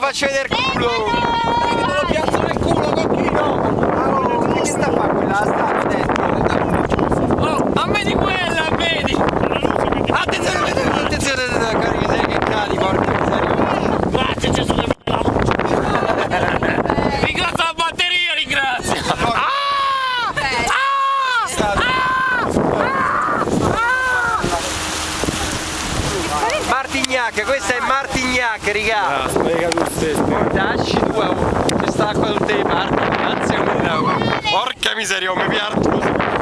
faccio vedere il culo! Te lo piazzo nel culo, cocchino! Che sta a fare quella? Sta dentro! Oh, a me di quella, vedi! Attenzione, carica, sei che cadi, porca miseria! Grazie Gesù che ringrazio la batteria, ringrazio! Martignac, questa è Martignac, raga! Spiega tu stesso. Dacci tu, c'è sta acqua tutte le parti, grazie a me. Porca miseria, mi piardo!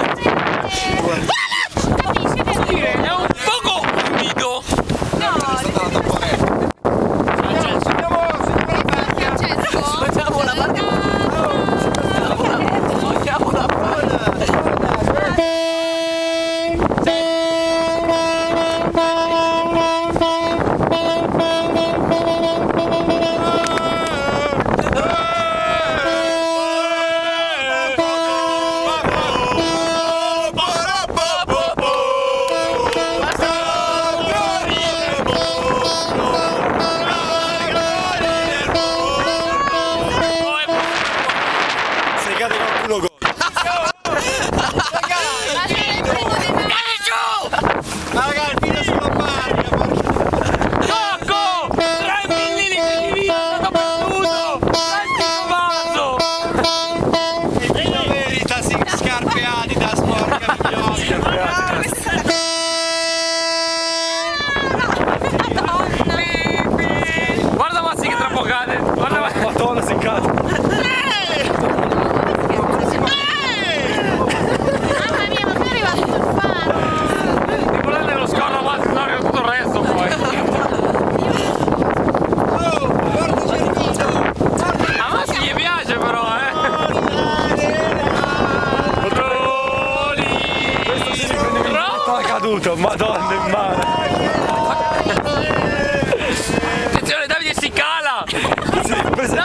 È un poco umido! Facciamo la Madonna, seccato. Mamma mia, ma sei arrivato sul faro! Ti volete lo scorno, ma si arriva tutto il resto poi. A me si gli piace però, Questo si riprende che è caduto, madonna in mare. Attenzione, Davide si cala! Si è preso